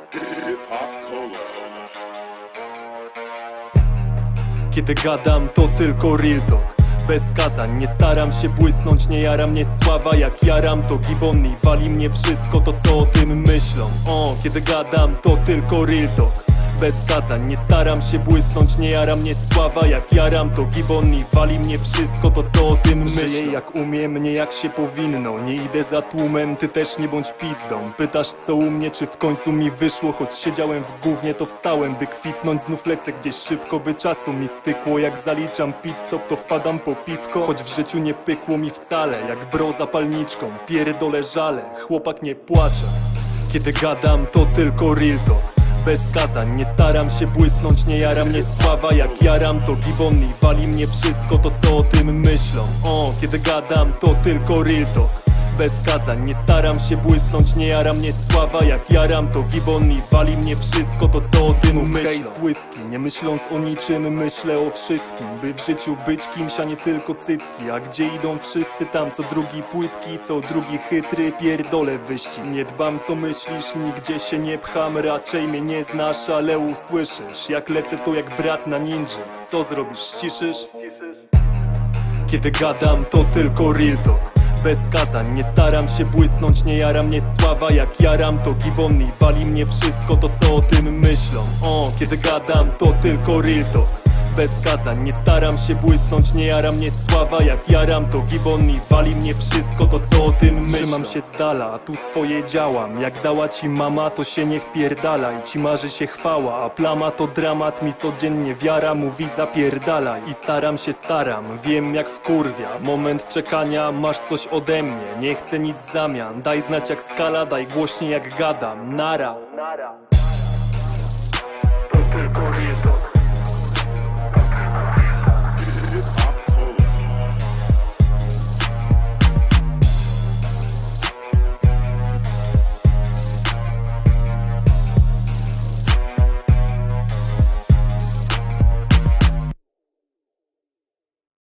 Kiedy gadam, to tylko real talk, bez kazań. Nie staram się błysnąć, nie jara mnie sława. Jak jaram, to gibon i wali mnie wszystko to, co o tym myślą. Kiedy gadam, to tylko real talk, bez kazań. Nie staram się błysnąć, nie jara mnie sława. Jak jaram, to gibon i wali mnie wszystko to, co o tym myślą. Żyję jak umiem, nie jak się powinno. Nie idę za tłumem, ty też nie bądź pizdą. Pytasz co u mnie, czy w końcu mi wyszło. Choć siedziałem w gównie, to wstałem, by kwitnąć. Znów lecę gdzieś szybko, by czasu mi stykło. Jak zaliczam pit stop, to wpadam po piwko. Choć w życiu nie pykło mi wcale, jak bro zapalniczką pierdolę żale, chłopak nie płacze. Kiedy gadam, to tylko real talk, bez kazań. Nie staram się błysnąć, nie jara mnie sława. Jak jaram, to gibon i wali mnie wszystko to, co o tym myślą. Kiedy gadam, to tylko real talk, bez kazań. Nie staram się błysnąć, nie jara mnie sława. Jak jaram, to gibon i wali mnie wszystko to, co o tym myślą. Whisky, nie myśląc o niczym, myślę o wszystkim. By w życiu być kimś, a nie tylko cycki. A gdzie idą wszyscy, tam co drugi płytki, co drugi chytry, pierdolę wyścig. Nie dbam co myślisz, nigdzie się nie pcham. Raczej mnie nie znasz, ale usłyszysz. Jak lecę, to jak brat na ninja. Co zrobisz, ściszysz? Kiedy gadam, to tylko real talk, bez kazań. Nie staram się błysnąć, nie jara mnie sława. Jak jaram, to gibon i wali mnie wszystko to, co o tym myślą. Kiedy gadam, to tylko real talk, bez kazań. Nie staram się błysnąć, nie jara mnie sława. Jak jaram, to gibon i wali mnie wszystko to, co o tym myślą. Trzymam się z dala, a tu swoje działam. Jak dała ci mama, to się nie wpierdalaj. Ci marzy się chwała, a plama to dramat. Mi codziennie wiara mówi zapierdalaj. I staram, wiem jak wkurwia. Moment czekania, masz coś ode mnie. Nie chcę nic w zamian, daj znać jak skala, daj głośniej jak gadam. Nara.